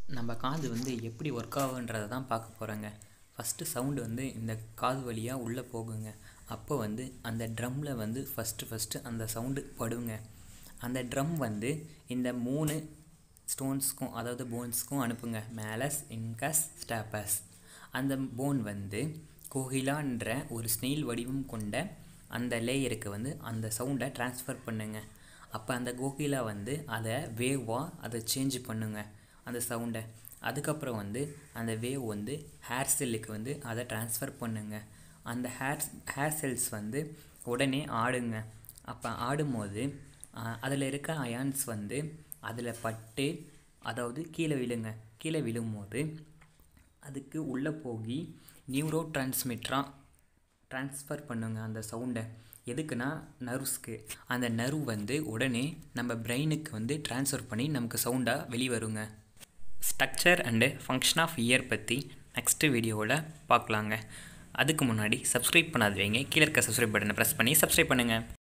நம்ம காது வந்து எப்படி ஒர்க் ஆகுன்றதை தான் பார்க்க போகிறோங்க. ஃபஸ்ட்டு சவுண்டு வந்து இந்த காது வழியாக உள்ளே போகுங்க. அப்போ வந்து அந்த ட்ரம்மில் வந்து ஃபஸ்ட்டு அந்த சவுண்டு படுங்க. அந்த ட்ரம் வந்து இந்த 3 ஸ்டோன்ஸ்க்கும் அதாவது போன்ஸ்க்கும் அனுப்புங்க. Malleus, incus, stapes. அந்த போன் வந்து கோஹிலான்ற ஒரு ஸ்னெயில் வடிவம் கொண்ட அந்த லேயருக்கு வந்து அந்த சவுண்டை ட்ரான்ஸ்ஃபர் பண்ணுங்க. அப்போ அந்த கோஹிலா வந்து அதை வேவாக அதை சேஞ்ச் பண்ணுங்க அந்த சவுண்டை. அதுக்கப்புறம் வந்து அந்த வேவ் வந்து ஹேர் செல்லுக்கு வந்து அதை ட்ரான்ஸ்ஃபர் பண்ணுங்க. அந்த ஹேர் செல்ஸ் வந்து உடனே ஆடுங்க. அப்போ ஆடும்போது அதில் இருக்க அயான்ஸ் வந்து அதில் பட்டு அதாவது கீழே விழுங்க. கீழே விழும்போது அதுக்கு உள்ளே போய் நியூரோ டிரான்ஸ்மிட்டராக ட்ரான்ஸ்ஃபர் பண்ணுங்க அந்த சவுண்டை. எதுக்குன்னா நர்வ்ஸ்க்கு. அந்த நர்வ் வந்து உடனே நம்ம பிரெயினுக்கு வந்து ட்ரான்ஸ்ஃபர் பண்ணி நமக்கு சவுண்டாக வெளிவருங்க. Structure and function of ear பற்றி நெக்ஸ்ட்டு வீடியோவில் பார்க்கலாங்க. அதுக்கு முன்னாடி சப்ஸ்கிரைப் பண்ணாதவங்க கீழே இருக்க சப்ஸ்கிரைப் பட்டனை ப்ரெஸ் பண்ணி சப்ஸ்கிரைப் பண்ணுங்கள்.